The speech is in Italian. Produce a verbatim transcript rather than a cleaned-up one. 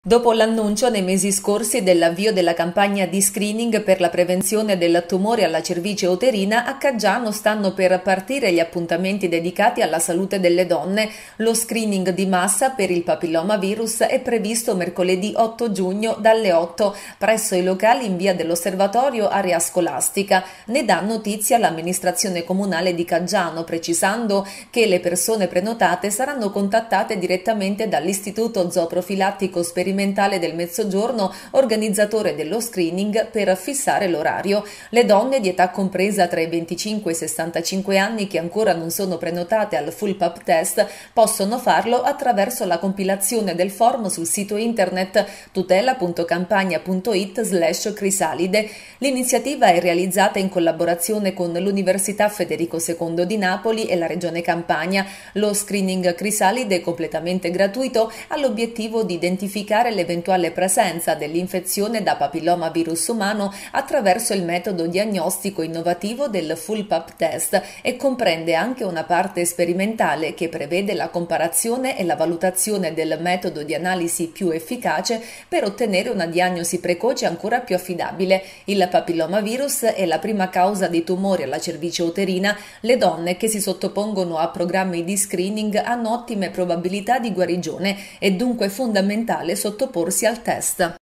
Dopo l'annuncio nei mesi scorsi dell'avvio della campagna di screening per la prevenzione del tumore alla cervice uterina, a Caggiano stanno per partire gli appuntamenti dedicati alla salute delle donne. Lo screening di massa per il papillomavirus è previsto mercoledì otto giugno dalle otto presso i locali in via dell'Osservatorio Area Scolastica. Ne dà notizia l'amministrazione comunale di Caggiano, precisando che le persone prenotate saranno contattate direttamente dall'Istituto Zooprofilattico Sperimentale del Mezzogiorno, organizzatore dello screening, per fissare l'orario. Le donne di età compresa tra i venticinque e i sessantacinque anni che ancora non sono prenotate al full pap test possono farlo attraverso la compilazione del form sul sito internet tutela punto campagna punto it slash crisalide. L'iniziativa è realizzata in collaborazione con l'Università Federico secondo di Napoli e la Regione Campania. Lo screening crisalide, completamente gratuito, ha l'obiettivo di identificare l'eventuale presenza dell'infezione da papillomavirus umano attraverso il metodo diagnostico innovativo del full pap test e comprende anche una parte sperimentale che prevede la comparazione e la valutazione del metodo di analisi più efficace per ottenere una diagnosi precoce ancora più affidabile. Il papillomavirus è la prima causa di tumori alla cervice uterina. Le donne che si sottopongono a programmi di screening hanno ottime probabilità di guarigione, è dunque fondamentale sottoporsi al test.